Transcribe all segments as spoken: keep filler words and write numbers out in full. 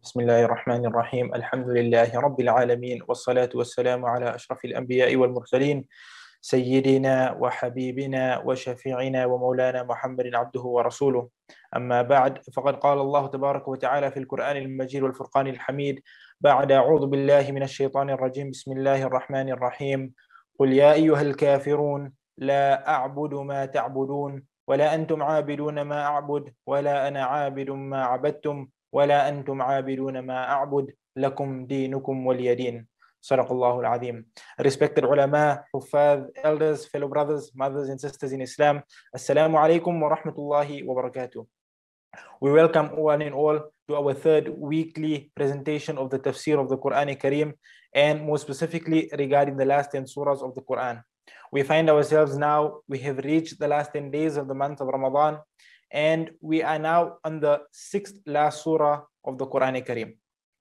بسم الله الرحمن الرحيم الحمد لله رب العالمين والصلاة والسلام على أشرف الأنبياء والمرسلين سيدنا وحبيبنا وشفيعنا ومولانا محمد عبده ورسوله. أما بعد، فقد قال الله تبارك وتعالى في القرآن المجيد والفرقان الحميد بعد أعوذ بالله من الشيطان الرجيم بسم الله الرحمن الرحيم قل يا أيها الكافرون لا أعبد ما تعبدون ولا أنتم عابدون ما أعبد ولا أنا عابد ما عبدتم ولا أنتم عابدون ما أعبد لكم دينكم ولي دين. صدق الله العظيم. Respected ulama, huffaz, elders, fellow brothers, mothers and sisters in Islam, Assalamu alaikum wa rahmatullahi wa barakatuh. We welcome one and all to our third weekly presentation of the Tafseer of the Quran Kareem, and more specifically regarding the last ten surahs of the Quran. We find ourselves now, we have reached the last ten days of the month of Ramadan, and we are now on the sixth last surah of the Quran Kareem.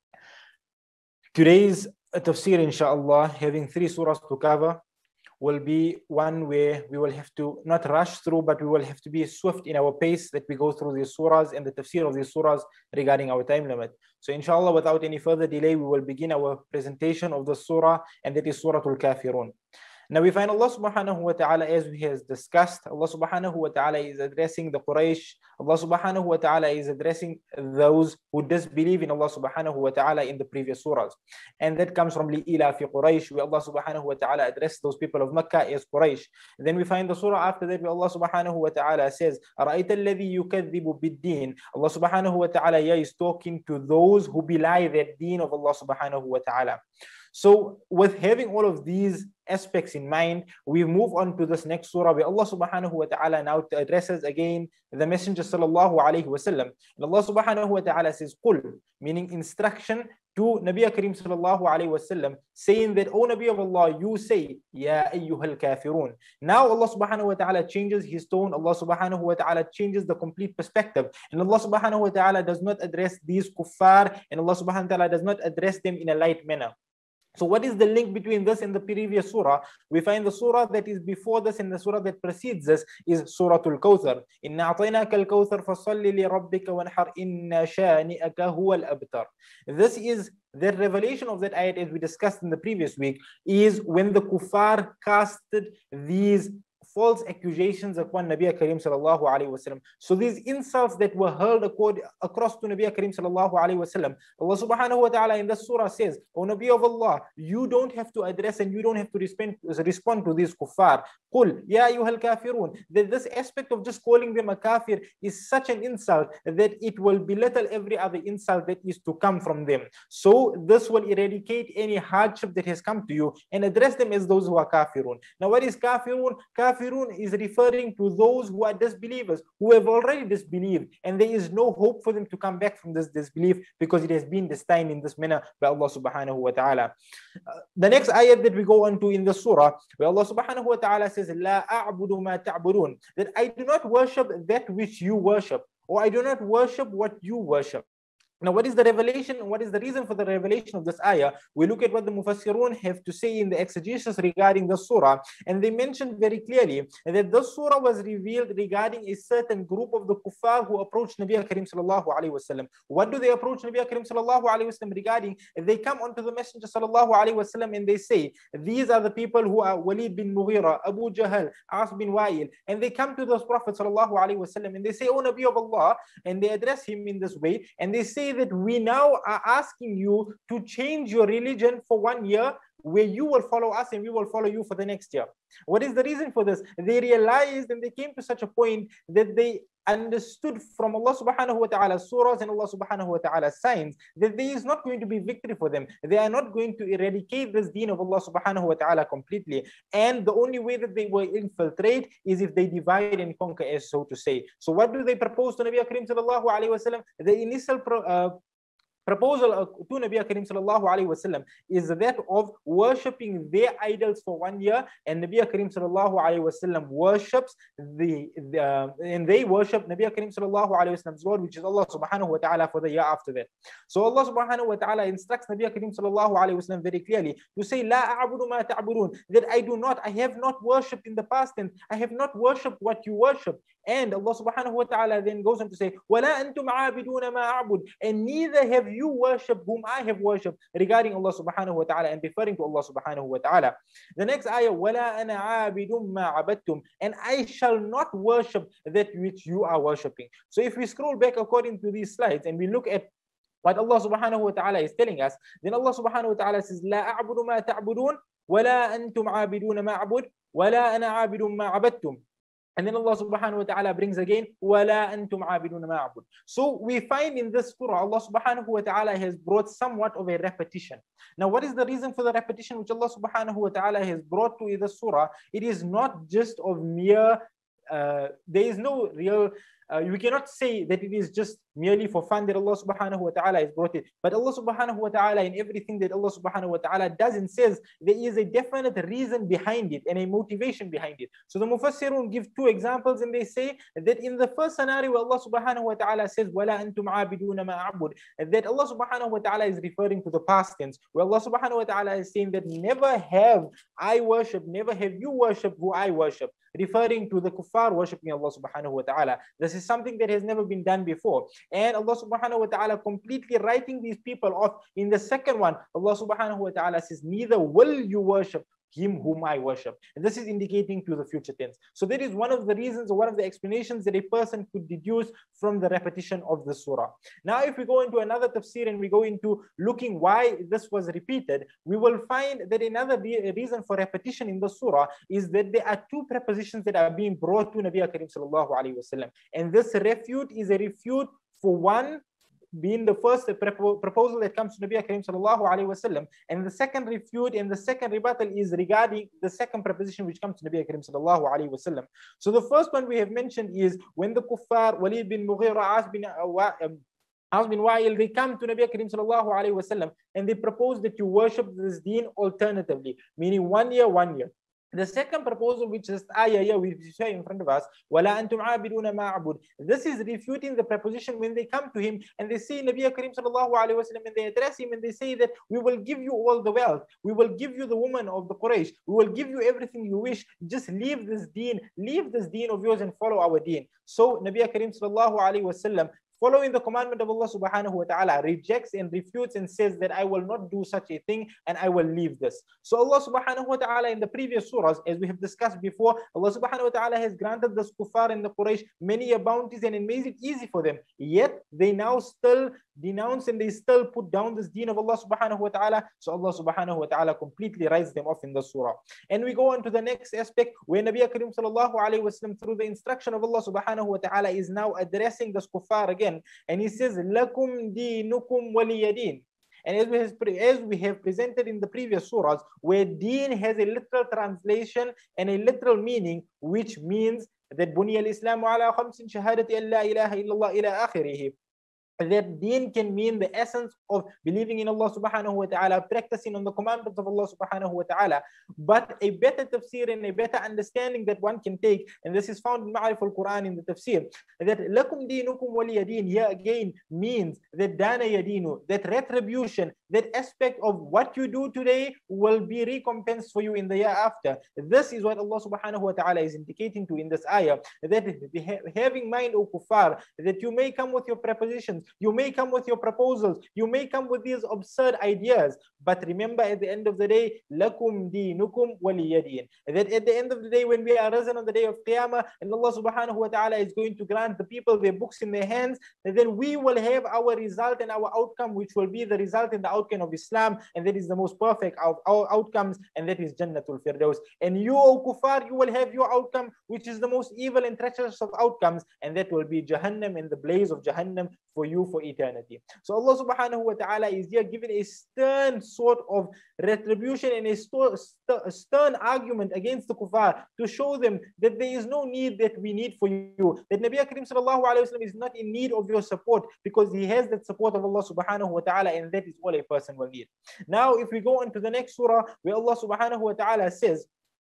Today's tafsir, inshallah, having three surahs to cover, will be one where we will have to not rush through, but we will have to be swift in our pace that we go through these surahs and the tafsir of these surahs regarding our time limit. So inshallah, without any further delay, we will begin our presentation of the surah, and that is Surah Al-Kafiroon. Now we find Allah subhanahu wa ta'ala, as we have discussed, Allah subhanahu wa ta'ala is addressing the Quraysh. Allah subhanahu wa ta'ala is addressing those who disbelieve in Allah subhanahu wa ta'ala in the previous surahs. And that comes from Li'ila fi Quraysh, where Allah subhanahu wa ta'ala addressed those people of Makkah as Quraysh. And then we find the surah after that where Allah subhanahu wa ta'ala says, أَرَأَيْتَ الَّذِي يُكَذِّبُ بِالدِّينِ. Allah subhanahu wa ta'ala is talking to those who belie that deen of Allah subhanahu wa ta'ala. So with having all of these aspects in mind, we move on to this next surah where Allah subhanahu wa ta'ala now addresses again the Messenger sallallahu alayhi wa sallam. And Allah subhanahu wa ta'ala says, Qul, meaning instruction to Nabi Kareem sallallahu alayhi wa sallam, saying that, O Nabi of Allah, you say, Ya ayyuhal kafirun. Now Allah subhanahu wa ta'ala changes his tone. Allah subhanahu wa ta'ala changes the complete perspective. And Allah subhanahu wa ta'ala does not address these kuffar, and Allah subhanahu wa ta'ala does not address them in a light manner. So what is the link between this and the previous surah? We find the surah that is before this and the surah that precedes this is Surah Al-Kawthar. Inna a'tainaka al-Kawthar fasalli li rabbika wanhar inna shani'aka huwa al-abtar. This is the revelation of that ayat, as we discussed in the previous week, is when the kuffar casted these false accusations upon Nabi Kareem sallallahu alayhi wasallam. So these insults that were hurled across to Nabi Kareem sallallahu alayhi wasallam, Allah subhanahu wa ta'ala in the surah says, O Nabi of Allah, you don't have to address and you don't have to respond, respond to these kuffar. Qul, ya ayyuhal kafirun. That this aspect of just calling them a kafir is such an insult that it will belittle every other insult that is to come from them. So this will eradicate any hardship that has come to you and address them as those who are kafirun. Now what is kafirun? Kafirun is referring to those who are disbelievers, who have already disbelieved, and there is no hope for them to come back from this disbelief because it has been destined in this manner by Allah subhanahu wa ta'ala. Uh, the next ayat that we go on to in the surah, where Allah subhanahu wa ta'ala says, La a'budu ma ta'budun, that I do not worship that which you worship, or I do not worship what you worship. Now, what is the revelation? What is the reason for the revelation of this ayah? We look at what the Mufassirun have to say in the exegesis regarding the surah, and they mentioned very clearly that the surah was revealed regarding a certain group of the kuffar who approached Nabi Kareem sallallahu alayhi wasallam. What do they approach Nabi Kareem sallallahu alayhi wasallam regarding? They come onto the Messenger sallallahu alayhi wasallam and they say, these are the people who are Walid bin Mughira, Abu Jahl, As bin Wa'il, and they come to the Prophet sallallahu alayhi wasallam and they say, O Nabi of Allah, and they address him in this way, and they say that we now are asking you to change your religion for one year, where you will follow us and we will follow you for the next year. What is the reason for this? They realized and they came to such a point that they understood from Allah subhanahu wa ta'ala's surahs and Allah subhanahu wa ta'ala's signs that there is not going to be victory for them. They are not going to eradicate this deen of Allah subhanahu wa ta'ala completely. And the only way that they will infiltrate is if they divide and conquer, as so to say. So what do they propose to Nabi Kareem sallallahu alayhi wa sallam? The initial pro, uh, proposal to Nabi Kareem sallallahu alayhi wa sallam is that of worshipping their idols for one year, and Nabi Kareem sallallahu alayhi wa sallam worships the, the uh, and they worship Nabi Kareem sallallahu alayhi wa sallam's Lord, which is Allah subhanahu wa ta'ala, for the year after that. So Allah subhanahu wa ta'ala instructs Nabi Kareem sallallahu alayhi wa sallam very clearly to say, La a'budu ma ta'budun, that I do not, I have not worshipped in the past, and I have not worshipped what you worship. And Allah subhanahu wa ta'ala then goes on to say, وَلَا أَنْتُمْ عَابِدُونَ مَا أَعْبُدُ, and neither have have you worshipped whom I have worshipped, regarding Allah subhanahu wa ta'ala and referring to Allah subhanahu wa ta'ala. The next ayah, وَلَا أَنَا عَابِدٌ مَا عَبَدْتُمْ, and I shall not worship that which you are worshipping. So if we scroll back according to these slides and we look at what Allah subhanahu wa ta'ala is telling us, then Allah subhanahu wa ta'ala says, لَا أَعْبُدُ مَا تَعْبُدُونَ وَلَا أَنْتُمْ عَابِدُونَ مَا أَعْبُدُ وَلَا أَنَا عَابِدٌ مَا عَبَدْتُمْ. And then Allah subhanahu wa ta'ala brings again, وَلَا أَنْتُمْ عَابِدُونَ مَا أَعْبُدُ. So we find in this surah, Allah subhanahu wa ta'ala has brought somewhat of a repetition. Now, what is the reason for the repetition which Allah subhanahu wa ta'ala has brought to the surah? It is not just of mere, uh, there is no real, uh, you cannot say that it is just merely for fun that Allah subhanahu wa ta'ala has brought it. But Allah subhanahu wa ta'ala, in everything that Allah subhanahu wa ta'ala does and says, there is a definite reason behind it and a motivation behind it. So the Mufassirun give two examples, and they say that in the first scenario where Allah subhanahu wa ta'ala says, وَلَا أَنْتُمْ عَابِدُونَ مَا أَعْبُدُ, that Allah subhanahu wa ta'ala is referring to the past tense, where Allah subhanahu wa ta'ala is saying that never have I worshipped, never have you worshipped who I worship, referring to the kuffar worshipping Allah subhanahu wa ta'ala. This is something that has never been done before. And Allah subhanahu wa ta'ala completely writing these people off. In the second one, Allah subhanahu wa ta'ala says, neither will you worship him whom I worship. And this is indicating to the future tense. So that is one of the reasons, or one of the explanations that a person could deduce from the repetition of the surah. Now, if we go into another tafsir and we go into looking why this was repeated, we will find that another re reason for repetition in the surah is that there are two prepositions that are being brought to Nabi Karim sallallahu alaihi wasallam. And this refute is a refute for one, being the first proposal that comes to Nabi Karim sallallahu alaihi wasallam, and the second refute and the second rebuttal is regarding the second proposition which comes to Nabi Karim sallallahu alaihi wasallam. So the first one we have mentioned is when the kuffar Walid bin Mughira, As bin As bin Wa'il, they come to Nabi Karim sallallahu alaihi wasallam and they propose that you worship this deen alternatively, meaning one year, one year. The second proposal, which is ayah, yeah, we say in front of us, وَلَا أَنْتُمْ عَابِدُونَ مَا أَعْبُدُ. This is refuting the preposition when they come to him and they say, Nabi Karim sallallahu alaihi wasallam, and they address him and they say that we will give you all the wealth, we will give you the woman of the Quraysh, we will give you everything you wish, just leave this deen, leave this deen of yours and follow our deen. So Nabi Karim sallallahu alaihi wasallam, following the commandment of Allah subhanahu wa ta'ala, rejects and refutes and says that I will not do such a thing and I will leave this. So Allah subhanahu wa ta'ala in the previous surahs, as we have discussed before, Allah subhanahu wa ta'ala has granted the kuffar and the Quraysh many bounties and it makes it easy for them. Yet they now still denounce and they still put down this deen of Allah subhanahu wa ta'ala. So Allah subhanahu wa ta'ala completely writes them off in the surah. And we go on to the next aspect where Nabi Karim sallallahu alayhi wa sallam, through the instruction of Allah subhanahu wa ta'ala, is now addressing the kuffar again. And he says, Lakum deenukum waliyadeen. And as we, have, as we have presented in the previous surahs, where deen has a literal translation and a literal meaning, which means that Bunya al-Islamu ala khamsin shahadati an la ilaha illallah ila akhirih. That deen can mean the essence of believing in Allah subhanahu wa ta'ala, practicing on the commandments of Allah subhanahu wa ta'ala. But a better tafsir and a better understanding that one can take, and this is found in Ma'arif al-Quran in the tafsir, that lakum deenukum waliya deen here again means that dana yadinu, that retribution, that aspect of what you do today will be recompensed for you in the year after. This is what Allah subhanahu wa ta'ala is indicating to in this ayah, that having mind, O kuffar, that you may come with your prepositions, you may come with your proposals, you may come with these absurd ideas, but remember at the end of the day, lakum deenukum waliyadeen. That at the end of the day, when we are risen on the day of Qiyamah, and Allah subhanahu wa ta'ala is going to grant the people their books in their hands, and then we will have our result and our outcome, which will be the result and the outcome of Islam, and that is the most perfect of our outcomes, and that is Jannatul Firdaus. And you, O kuffar, you will have your outcome, which is the most evil and treacherous of outcomes, and that will be Jahannam and the blaze of Jahannam for you for eternity. So Allah subhanahu wa ta'ala is here giving a stern sort of retribution and a stern argument against the kuffar to show them that there is no need that we need for you, that Nabi Karim sallallahu alayhi wa sallam is not in need of your support, because he has that support of Allah subhanahu wa ta'ala, and that is all a person will need. Now if we go on to the next surah where Allah subhanahu wa ta'ala says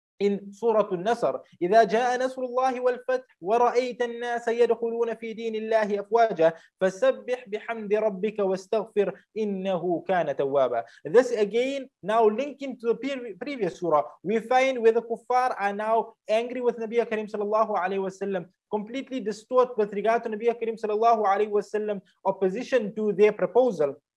in Surah Nasr, إذا جاء نصر الله والفتح ورأيت الناس يدخلون في دين الله أفواجا فسبح بحمد ربك واستغفر إنه كان توابا. This again now linking to the previous surah, we find where the kuffar are now angry with Nabi Karim sallallahu alayhi wa sallam, completely distort with regard to Nabi Karim sallallahu alayhi wa sallam opposition to their proposal.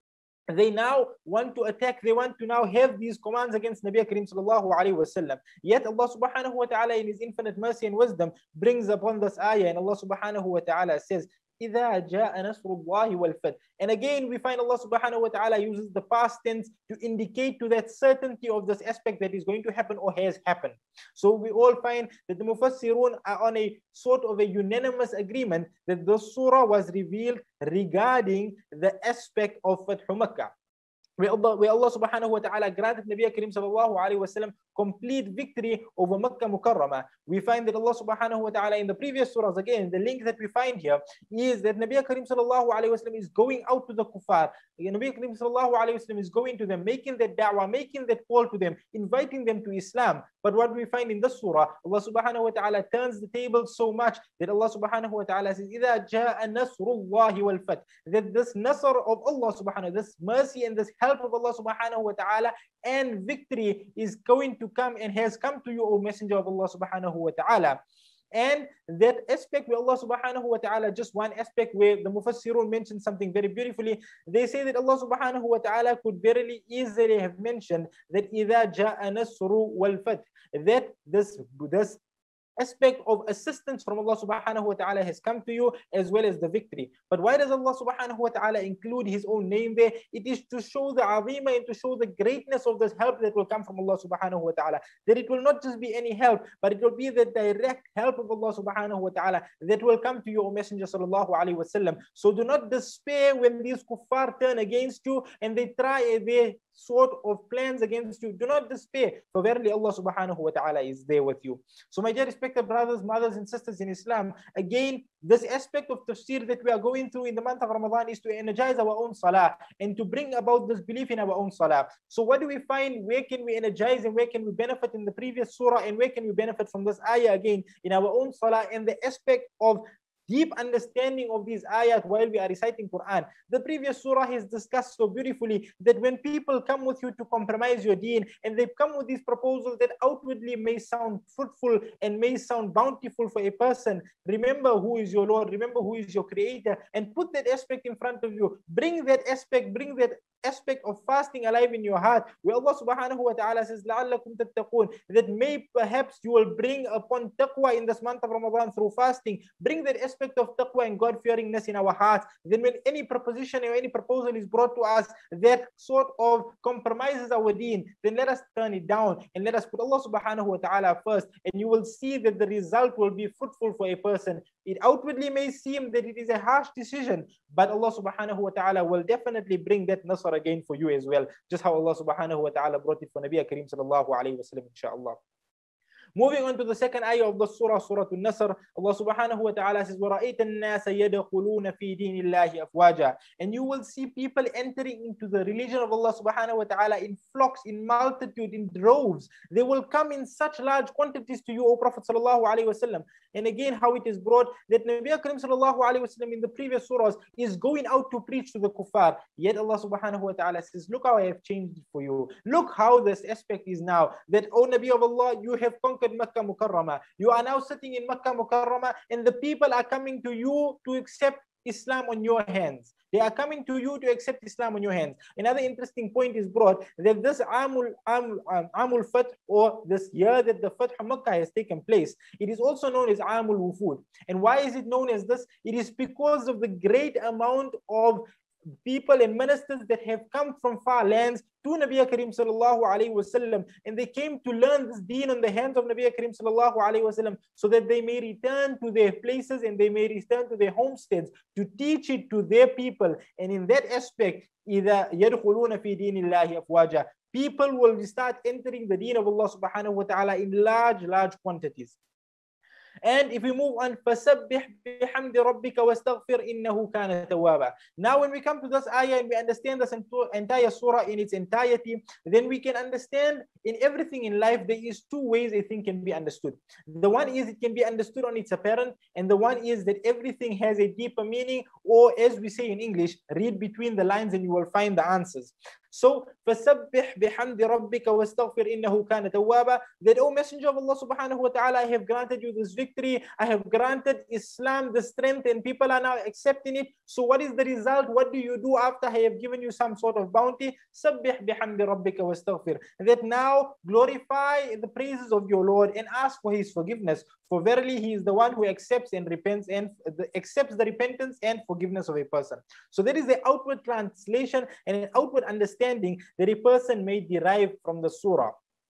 they now want to attack, they want to now have these commands against Nabi Kareem sallallahu alayhi wasallam. Yet Allah subhanahu wa ta'ala in His infinite mercy and wisdom brings upon this ayah, and Allah subhanahu wa ta'ala says, إِذَا جَاءَ نَصْرُ اللَّهِ وَالْفَتْحِ. And again, we find Allah subhanahu wa ta'ala uses the past tense to indicate to that certainty of this aspect that is going to happen or has happened. So we all find that the Mufassirun are on a sort of a unanimous agreement that the surah was revealed regarding the aspect of Fathu Makkah, where Allah, where Allah subhanahu wa ta'ala granted Nabi Kareem sallallahu alayhi wa sallam complete victory over Makkah Mukarramah. We find that Allah subhanahu wa ta'ala in the previous surahs, again, the link that we find here is that Nabi Kareem sallallahu alayhi wa sallam is going out to the kuffar. Nabi Kareem sallallahu alayhi wa sallam is going to them, making that da'wah, making that call to them, inviting them to Islam. But what we find in this surah, Allah subhanahu wa ta'ala turns the table so much that Allah subhanahu wa ta'ala says, إِذَا جَاءَ نَصْرُ اللَّهِ وَالْفَتْحِ. That this nasr of Allah subhanahu, this mercy and this help of Allah subhanahu wa ta'ala and victory is going to come and has come to you, O Messenger of Allah subhanahu wa ta'ala. And that aspect where Allah subhanahu wa ta'ala, just one aspect where the Mufassirun mentioned something very beautifully. They say that Allah subhanahu wa ta'ala could very easily have mentioned that إِذَا جَاءَ نَصْرُ وَالْفَتْحِ, that this, this aspect of assistance from Allah subhanahu wa ta'ala has come to you, as well as the victory. But why does Allah subhanahu wa ta'ala include His own name there? It is to show the azima and to show the greatness of this help that will come from Allah subhanahu wa ta'ala. That it will not just be any help, but it will be the direct help of Allah subhanahu wa ta'ala that will come to you, O Messenger sallallahu alayhi wa sallam. So do not despair when these kuffar turn against you and they try their sort of plans against you. Do not despair, for verily Allah subhanahu wa ta'ala is there with you. So my dear respected brothers, mothers and sisters in Islam, again, this aspect of tafsir that we are going through in the month of Ramadan is to energize our own salah and to bring about this belief in our own salah. So what do we find? Where can we energize and where can we benefit in the previous surah, and where can we benefit from this ayah again in our own salah, and the aspect of deep understanding of these ayat while we are reciting Quran. The previous surah has discussed so beautifully that when people come with you to compromise your deen, and they come with these proposals that outwardly may sound fruitful and may sound bountiful for a person, remember who is your Lord, remember who is your Creator, and put that aspect in front of you. Bring that aspect, bring that aspect of fasting alive in your heart, where Allah subhanahu wa ta'ala says, لَعَلَّكُمْ تَتَّقُونَ, that may perhaps you will bring upon taqwa in this month of Ramadan through fasting. Bring that aspect aspect of taqwa and God-fearingness in our hearts. Then when any proposition or any proposal is brought to us that sort of compromises our deen, then let us turn it down and let us put Allah subhanahu wa ta'ala first, and you will see that the result will be fruitful for a person. It outwardly may seem that it is a harsh decision, but Allah subhanahu wa ta'ala will definitely bring that nasr again for you as well, just how Allah subhanahu wa ta'ala brought it for Nabi Kareem sallallahu alayhi wa sallam, inshaAllah. Moving on to the second ayah of the surah, Surah Nasr, Allah subhanahu wa ta'ala says, وَرَأَيْتَ النَّاسَ يَدْخُلُونَ فِي دِينِ اللَّهِ أَفْوَاجًا. And you will see people entering into the religion of Allah subhanahu wa ta'ala in flocks, in multitude, in droves. They will come in such large quantities to you, O Prophet sallallahu alayhi wa sallam. And again, how it is brought that Nabi Kareem sallallahu alayhi wa sallam in the previous surahs is going out to preach to the kuffar. Yet Allah subhanahu wa ta'ala says, look how I have changed it for you. Look how this aspect is now. That, O Nabi of Allah, you have conquered Makkah Mukarramah. You are now sitting in Makkah Mukarramah, and the people are coming to you to accept Islam on your hands. They are coming to you to accept Islam on your hands. Another interesting point is brought that this Amul, Amul, Amul Fath, or this year that the Fath Makkah has taken place, it is also known as Amul Wufud. And why is it known as this? It is because of the great amount of people and ministers that have come from far lands to Nabi Kareem sallallahu alayhi wa sallam, and they came to learn this deen on the hands of Nabi Kareem sallallahu alayhi wa sallam, so that they may return to their places and they may return to their homesteads to teach it to their people. And in that aspect, إِذَا يَدْخُلُونَ فِي دِينِ اللَّهِ أَفْوَاجًا, people will start entering the deen of Allah subhanahu wa ta'ala in large, large quantities. And if we move on, فَسَبِّحْ بِحَمْدِ رَبِّكَ وَاسْتَغْفِرْ إِنَّهُ كَانَ تَوَّابًا. Now when we come to this ayah and we understand this entire surah in its entirety, then we can understand in everything in life there is two ways a thing can be understood. The one is it can be understood on its apparent, and the one is that everything has a deeper meaning, or as we say in English, read between the lines and you will find the answers. So, فَسَبِّحْ بِحَمْدِ رَبِّكَ وَاسْتَغْفِرْ إِنَّهُ كَانَ تَوَّابًا, that, O Messenger of Allah subhanahu wa ta'ala, I have granted you this victory victory. I have granted Islam the strength and people are now accepting it. So what is the result? What do you do after I have given you some sort of bounty? Sabbih bihamdi rabbika wastaghfir. That now glorify the praises of your Lord and ask for his forgiveness. For verily he is the one who accepts and repents and the, accepts the repentance and forgiveness of a person. So there is the outward translation and an outward understanding that a person may derive from the surah.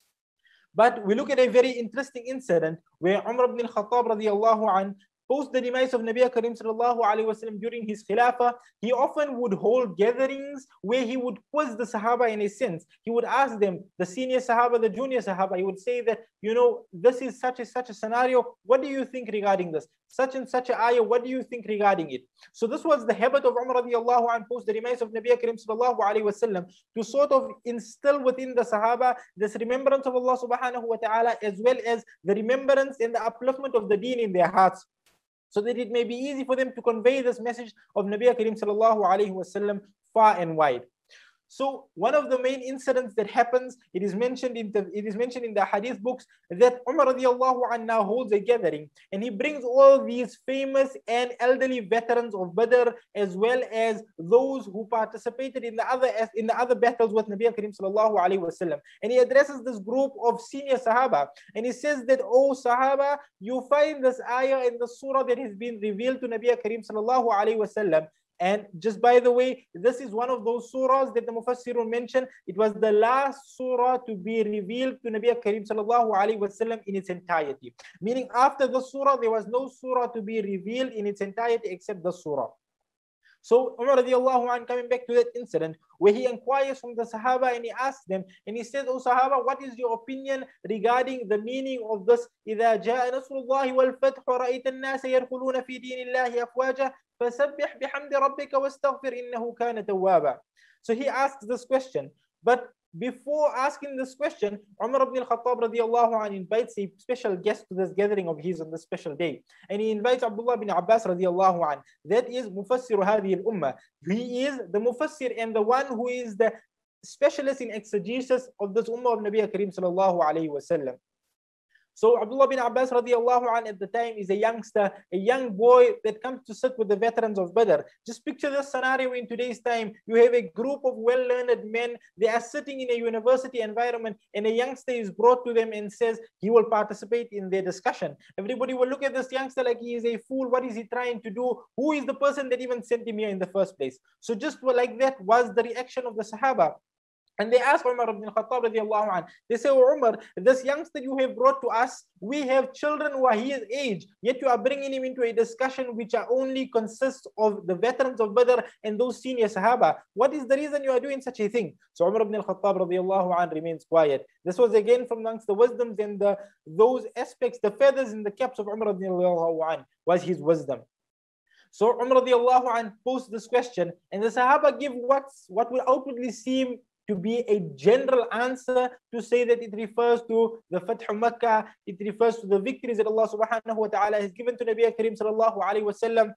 But we look at a very interesting incident where Umar ibn al-Khattab radiallahu anh, post the demise of Nabi Karim sallallahu alayhi wasallam during his khilafah, he often would hold gatherings where he would quiz the Sahaba in a sense. He would ask them, the senior Sahaba, the junior Sahaba, he would say that, you know, this is such a such a scenario. What do you think regarding this? Such and such a ayah, what do you think regarding it? So this was the habit of Umar radiallahu anh post the demise of Nabi Karim sallallahu alayhi wasallam to sort of instill within the Sahaba this remembrance of Allah subhanahu wa ta'ala, as well as the remembrance and the upliftment of the Deen in their hearts, so that it may be easy for them to convey this message of Nabi Karim sallallahu alayhi wasallam far and wide. So one of the main incidents that happens, it is mentioned in the it is mentioned in the hadith books that Umar radiallahu anhu now holds a gathering and he brings all these famous and elderly veterans of Badr, as well as those who participated in the other in the other battles with Nabi Karim sallallahu alayhi wasallam, and he addresses this group of senior Sahaba and he says that, oh Sahaba, you find this ayah in the surah that has been revealed to Nabi Karim sallallahu alayhi wasallam. And just by the way, this is one of those surahs that the Mufassirun mentioned. It was the last surah to be revealed to Nabi Karim sallallahu alayhi wasallam in its entirety. Meaning after the surah, there was no surah to be revealed in its entirety except the surah. So Umar radiallahu anh, coming back to that incident where he inquires from the Sahaba and he asks them and he says, oh Sahaba, what is your opinion regarding the meaning of this? إِذَا جَاءَ نَصْرُ اللَّهِ وَالْفَتْحُ وَرَأَيْتَ النَّاسَ يَدْخُلُونَ فِي دِينِ اللَّهِ أَفْوَاجًا فَسَبِّحْ بِحَمْدِ رَبِّكَ وَاسْتَغْفِرْ إِنَّهُ كَانَ تَوَّابًا. So he asks this question, but before asking this question, Umar ibn al-Khattab radiallahu anhu invites a special guest to this gathering of his on this special day. And he invites Abdullah bin Abbas radiallahu anhu. That is Mufassir hadhihi al-Ummah. He is the Mufassir and the one who is the specialist in exegesis of this Ummah of Nabi Karim sallallahu alayhi wa sallam. So Abdullah bin Abbas radiallahu anh at the time is a youngster, a young boy that comes to sit with the veterans of Badr. Just picture this scenario in today's time. You have a group of well-learned men. They are sitting in a university environment and a youngster is brought to them and says he will participate in their discussion. Everybody will look at this youngster like he is a fool. What is he trying to do? Who is the person that even sent him here in the first place? So just like that was the reaction of the Sahaba. And they ask Umar ibn al-Khattab radiallahu anh, they say, oh Umar, this youngster you have brought to us, we have children who are his age, yet you are bringing him into a discussion which are only consists of the veterans of Badr and those senior Sahaba. What is the reason you are doing such a thing? So Umar ibn al-Khattab radiallahu anh remains quiet. This was again from amongst the wisdoms and the, those aspects, the feathers in the caps of Umar radiallahu anh was his wisdom. So Umar radiallahu anh posed this question and the Sahaba give what's, what will outwardly seem to be a general answer to say that it refers to the Fath Makkah, it refers to the victories that Allah subhanahu wa ta'ala has given to Nabi Karim sallallahu alayhi wa sallam.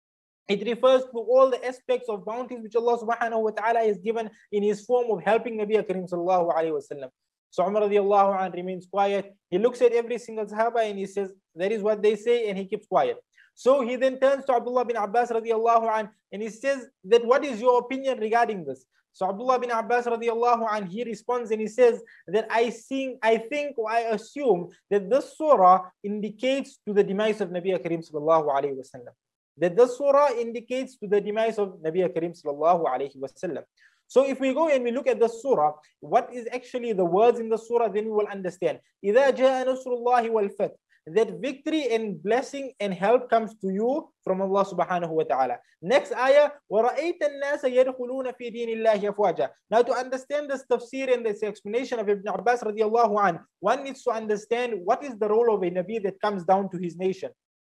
It refers to all the aspects of bounties which Allah subhanahu wa ta'ala has given in his form of helping Nabi Karim sallallahu alayhi wa sallam. So Umar radiallahu anh remains quiet. He looks at every single Sahaba and he says, that is what they say, and he keeps quiet. So he then turns to Abdullah bin Abbas radiallahu anh and he says that what is your opinion regarding this? So Abdullah bin Abbas radiallahu anh, he responds and he says that I think, I think or I assume that this surah indicates to the demise of Nabi Karim sallallahu alayhi wa sallam. That this surah indicates to the demise of Nabi Karim sallallahu alayhi wa sallam. So if we go and we look at the surah, what is actually the words in the surah, then we will understand. إِذَا جَاءَ نَصْرُ اللَّهِ وَالْفَتْحُ. That victory and blessing and help comes to you from Allah subhanahu wa ta'ala. Next ayah, وَرَأَيْتَ النَّاسَ يَدْخُلُونَ فِي دِينِ اللَّهِ أَفْوَاجًا. Now to understand this tafsir and this explanation of Ibn Abbas radiallahu anh, one needs to understand what is the role of a Nabi that comes down to his nation.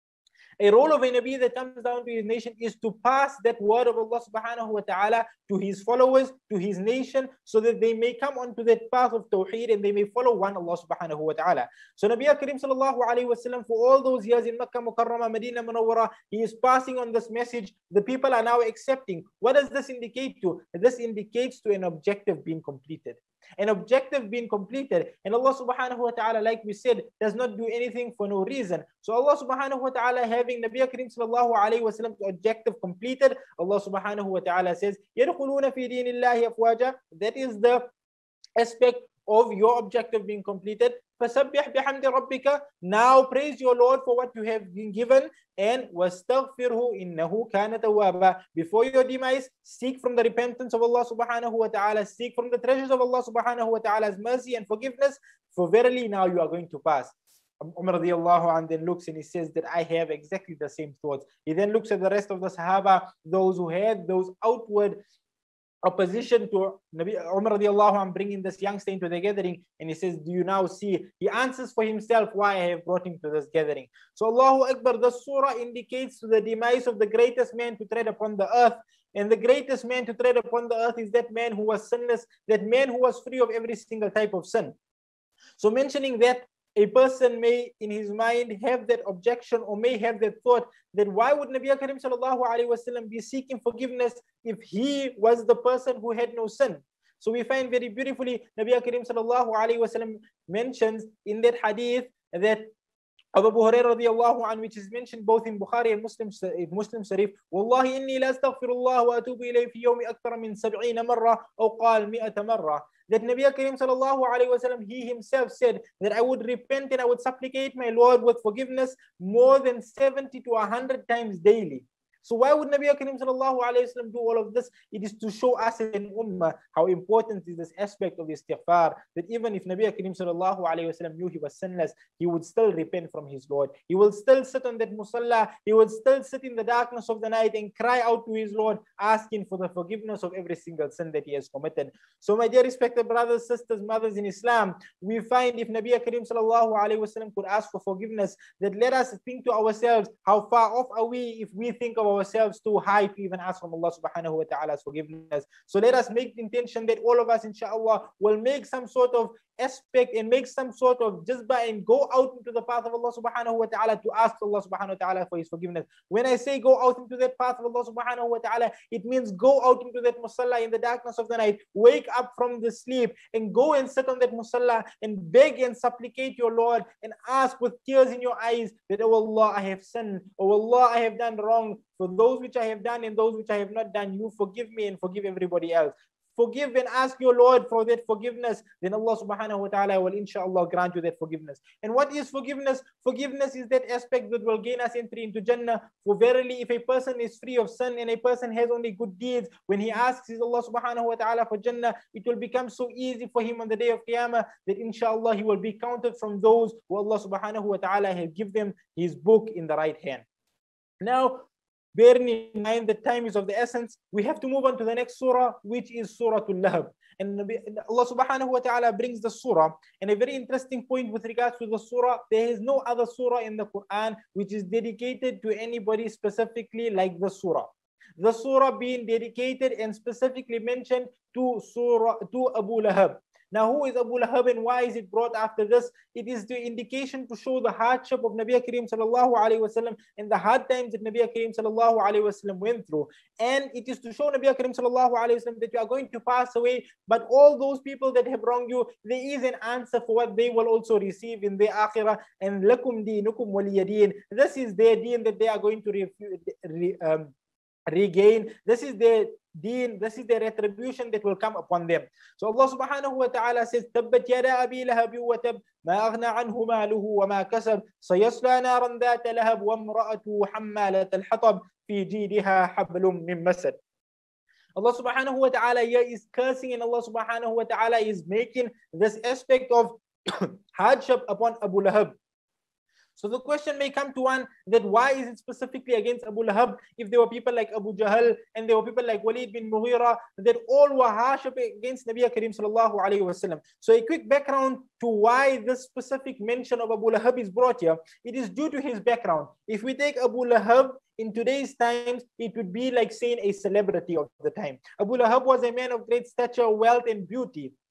A role of a Nabi that comes down to his nation is to pass that word of Allah subhanahu wa ta'ala to his followers, to his nation, so that they may come onto that path of Tawheed and they may follow one Allah subhanahu wa ta'ala. So Nabi Karim sallallahu alayhi wa sallam, for all those years in Makkah Mukarramah, Medina Munawwara, he is passing on this message. The people are now accepting. What does this indicate to? This indicates to an objective being completed. an objective being completed. And Allah subhanahu wa ta'ala, like we said, does not do anything for no reason. So Allah subhanahu wa ta'ala, having Nabi Kareem sallallahu alayhi wa sallam's objective completed, Allah subhanahu wa ta'ala says, يَدْخُلُونَ فِي دِينِ اللَّهِ أَفْوَاجًا. That is the aspect of your objective being completed. فَسَبِّحْ بِحَمْدِ رَبِّكَ. Now praise your Lord for what you have been given, and وَاسْتَغْفِرْهُ إِنَّهُ كَانَ تَوَّابًا. Before your demise, seek from the repentance of Allah subhanahu wa ta'ala, seek from the treasures of Allah subhanahu wa ta'ala's mercy and forgiveness, for verily now you are going to pass. Umar radiallahu anhu then looks and he says that I have exactly the same thoughts. He then looks at the rest of the Sahaba, those who had those outward opposition to Nabi Umar radiallahu anhu bringing this youngster into the gathering, and he says, do you now see? He answers for himself why I have brought him to this gathering. So Allahu Akbar, the surah indicates the demise of the greatest man to tread upon the earth. And the greatest man to tread upon the earth is that man who was sinless, that man who was free of every single type of sin. So mentioning that, a person may in his mind have that objection or may have that thought that why would Nabi Karim sallallahu alaihi wasallam be seeking forgiveness if he was the person who had no sin? So we find very beautifully Nabi Karim sallallahu alaihi wasallam mentions in that hadith that Abu Hurairah radiallahu anhu, which is mentioned both in Bukhari and Muslim, Muslim Sharif, Wallahi inni la astaghfirullah wa atubu ilayhi fi yawmi akthara min sab'ina marra aw qal mi'ata marra. That Nabi Karim sallallahu alayhi wa sallam, he himself said that I would repent and I would supplicate my Lord with forgiveness more than seventy to one hundred times daily. So why would Nabi Karim sallallahu alayhi wa sallam do all of this? It is to show us in ummah how important is this aspect of istighfar, that even if Nabi Karim sallallahu alayhi wa sallam knew he was sinless, he would still repent from his Lord. He will still sit on that musalla, he would still sit in the darkness of the night and cry out to his Lord, asking for the forgiveness of every single sin that he has committed. So my dear respected brothers, sisters, mothers in Islam, we find if Nabi Karim sallallahu alayhi wa sallam could ask for forgiveness, that let us think to ourselves, how far off are we if we think of ourselves too high to even ask from Allah subhanahu wa ta'ala's forgiveness. So let us make the intention that all of us inshallah will make some sort of aspect and make some sort of jazba and go out into the path of Allah subhanahu wa ta'ala to ask Allah subhanahu wa ta'ala for his forgiveness. When I say go out into that path of Allah subhanahu wa ta'ala, it means go out into that musalla in the darkness of the night, wake up from the sleep and go and sit on that musalla and beg and supplicate your Lord and ask with tears in your eyes that, oh Allah, I have sinned, oh Allah, I have done wrong. For those which I have done and those which I have not done, you forgive me and forgive everybody else. Forgive and ask your Lord for that forgiveness, then Allah subhanahu wa ta'ala will inshallah grant you that forgiveness. And what is forgiveness? Forgiveness is that aspect that will gain us entry into Jannah. For verily, if a person is free of sin and a person has only good deeds, when he asks his Allah subhanahu wa ta'ala for Jannah, it will become so easy for him on the day of Qiyamah that inshallah he will be counted from those who Allah subhanahu wa ta'ala has given them his book in the right hand. Now, bearing in mind the time is of the essence, we have to move on to the next surah, which is Surah Lahab. And Allah subhanahu wa ta'ala brings the surah. And a very interesting point with regards to the surah, there is no other surah in the Quran which is dedicated to anybody specifically like the surah. The surah being dedicated and specifically mentioned to surah to Abu Lahab. Now, who is Abu Lahab and why is it brought after this? It is the indication to show the hardship of Nabi Kareem sallallahu alayhi wa sallam and the hard times that Nabi Kareem sallallahu alayhi wa sallam went through. And it is to show Nabi Kareem sallallahu alayhi wa sallam that you are going to pass away, but all those people that have wronged you, there is an answer for what they will also receive in their akhirah. And lakum deenukum waliya deen. This is their deen that they are going to re, re, um, regain. This is their deen, this is the retribution that will come upon them. So Allah subhanahu wa ta'ala says, Tabbat yada abi lahabi wa tab, ma aghna anhu maluhu wa ma kasab, sayasla naran dhata lahab wa imra'atuhu hammalat al-hatab, fi jidiha hablum min masad. Allah subhanahu wa ta'ala here is cursing and Allah subhanahu wa ta'ala is making this aspect of hardship upon Abu Lahab. So the question may come to one that why is it specifically against Abu Lahab if there were people like Abu Jahl and there were people like Walid bin Mughira that all were harsh against Nabi Kareem sallallahu alayhi wa sallam. So a quick background to why this specific mention of Abu Lahab is brought here. It is due to his background. If we take Abu Lahab in today's times, it would be like saying a celebrity of the time. Abu Lahab was a man of great stature, wealth and beauty.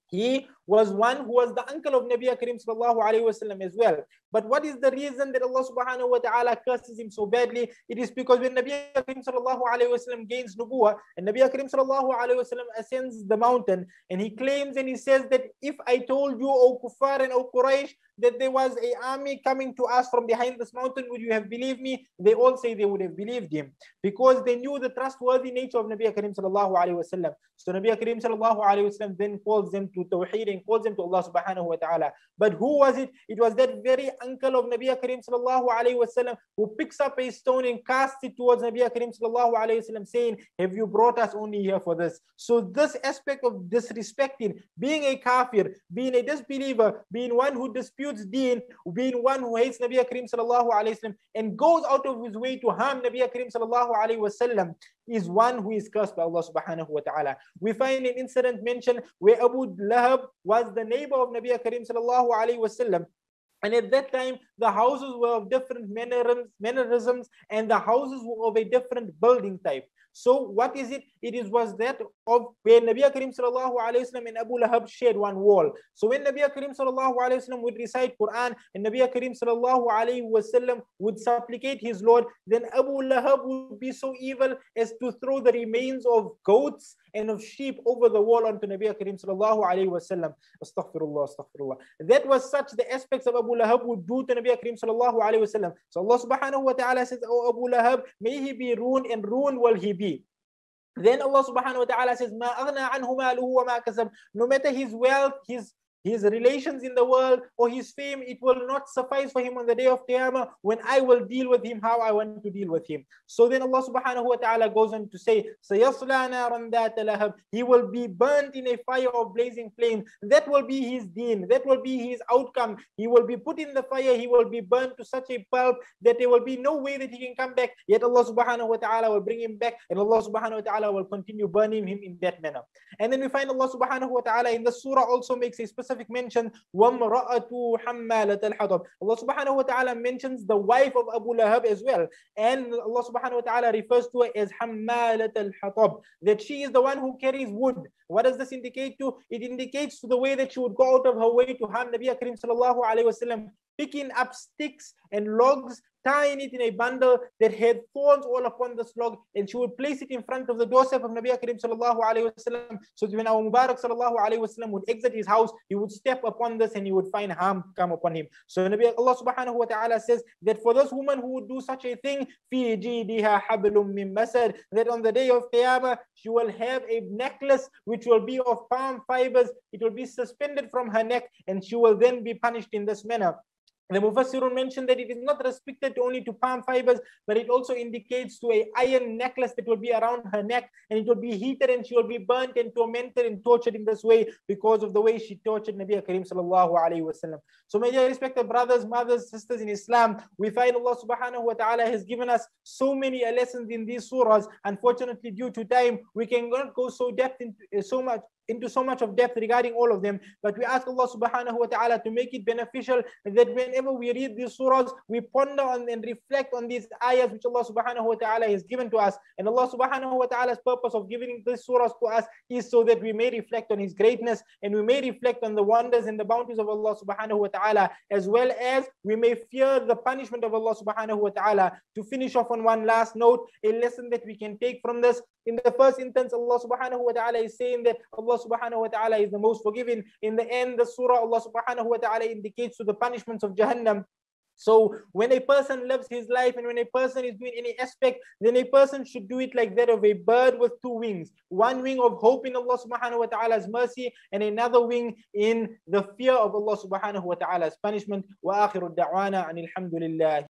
He was one who was the uncle of Nabi Karim sallallahu alayhi wasallam as well. But what is the reason that Allah subhanahu wa ta'ala curses him so badly? It is because when Nabi Karim sallallahu alayhi wasallam gains nubuwah, and Nabi Karim sallallahu alayhi wasallam ascends the mountain, and he claims and he says that if I told you, O Kuffar and O Quraysh, that there was an army coming to us from behind this mountain, would you have believed me? They all say they would have believed him, because they knew the trustworthy nature of Nabi Karim sallallahu alayhi wasallam. So Nabi Karim sallallahu alayhi wasallam then calls them to Tawheed and calls them to Allah subhanahu wa ta'ala. But who was it? It was that very uncle of Nabi Karim sallallahu alayhi wasallam who picks up a stone and casts it towards Nabi Karim sallallahu alayhi wasallam, saying, have you brought us only here for this? So this aspect of disrespecting, being a kafir, being a disbeliever, being one who disputes Deen, being one who hates Nabi Karim sallallahu alayhi wasallam and goes out of his way to harm Nabi Karim sallallahu alayhi wasallam, is one who is cursed by Allah subhanahu wa ta'ala. We find an incident mentioned where Abu Lahab was the neighbor of Nabi Karim sallallahu alayhi wasallam. And at that time, the houses were of different mannerisms, and the houses were of a different building type. So what is it? It is was that of where Nabi Karim sallallahu alayhi wasallam and Abu Lahab shared one wall. So when Nabi Karim sallallahu alayhi wasallam would recite Quran and Nabi Karim sallallahu alayhi wasallam would supplicate his Lord, then Abu Lahab would be so evil as to throw the remains of goats and of sheep over the wall onto Nabi Karim sallallahu alayhi wasallam. Astaghfirullah, astaghfirullah. That was such the aspects of Abu Lahab would do to Nabi Karim sallallahu alayhi wasallam. So Allah subhanahu wa ta'ala says, "Oh Abu Lahab, may he be ruined, and ruined will he be." Then Allah subhanahu wa ta'ala says, "Ma aghna anhu maluhu wa ma kasab." No matter his wealth, his his relations in the world, or his fame, it will not suffice for him on the day of Qiyamah, when I will deal with him how I want to deal with him. So then Allah subhanahu wa ta'ala goes on to say, "Sayasla naran dhat lahab." He will be burnt in a fire of blazing flame. That will be his deen. That will be his outcome. He will be put in the fire. He will be burnt to such a pulp that there will be no way that he can come back. Yet Allah subhanahu wa ta'ala will bring him back, and Allah subhanahu wa ta'ala will continue burning him in that manner. And then we find Allah subhanahu wa ta'ala in the surah also makes a specific mention, وَامْرَأَةُ حَمَّالَةَ الْحَطَبِ. Allah subhanahu wa ta'ala mentions the wife of Abu Lahab as well, and Allah subhanahu wa ta'ala refers to her as حَمَّالَةَ الْحَطَبِ, that she is the one who carries wood. What does this indicate to? It indicates to the way that she would go out of her way to harm Nabi Karim sallallahu alayhi wasallam, picking up sticks and logs, tying it in a bundle that had thorns all upon this log, and she would place it in front of the doorstep of Nabi Karim sallallahu alayhi wasallam, so that when our Mubarak sallallahu alayhi wasallam would exit his house, he would step upon this and he would find harm come upon him. So Nabi Allah subhanahu wa ta'ala says that for this woman who would do such a thing, fi jidiha hablum min masad, that on the day of Qiyamah she will have a necklace which will be of palm fibers. It will be suspended from her neck, and she will then be punished in this manner. The Mufassirun mentioned that it is not restricted only to palm fibers, but it also indicates to a iron necklace that will be around her neck, and it will be heated, and she will be burnt and tormented and tortured in this way because of the way she tortured Nabi Karim sallallahu alayhi wasallam. So my dear respected brothers, mothers, sisters in Islam, we find Allah subhanahu wa ta'ala has given us so many lessons in these surahs. Unfortunately, due to time, we cannot go so depth into so much into so much of depth regarding all of them, but we ask Allah subhanahu wa ta'ala to make it beneficial, that whenever we read these surahs, we ponder on and reflect on these ayahs which Allah subhanahu wa ta'ala has given to us. And Allah subhanahu wa ta'ala's purpose of giving these surahs to us is so that we may reflect on his greatness, and we may reflect on the wonders and the bounties of Allah subhanahu wa ta'ala, as well as we may fear the punishment of Allah subhanahu wa ta'ala. To finish off on one last note, a lesson that we can take from this: in the first instance, Allah subhanahu wa ta'ala is saying that Allah subhanahu wa ta'ala is the most forgiving. In the end, the surah, Allah subhanahu wa ta'ala indicates to the punishments of Jahannam. So when a person lives his life, and when a person is doing any aspect, then a person should do it like that of a bird with two wings. One wing of hope in Allah subhanahu wa ta'ala's mercy, and another wing in the fear of Allah subhanahu wa ta'ala's punishment. Wa akhiru da'wana anil hamdulillah.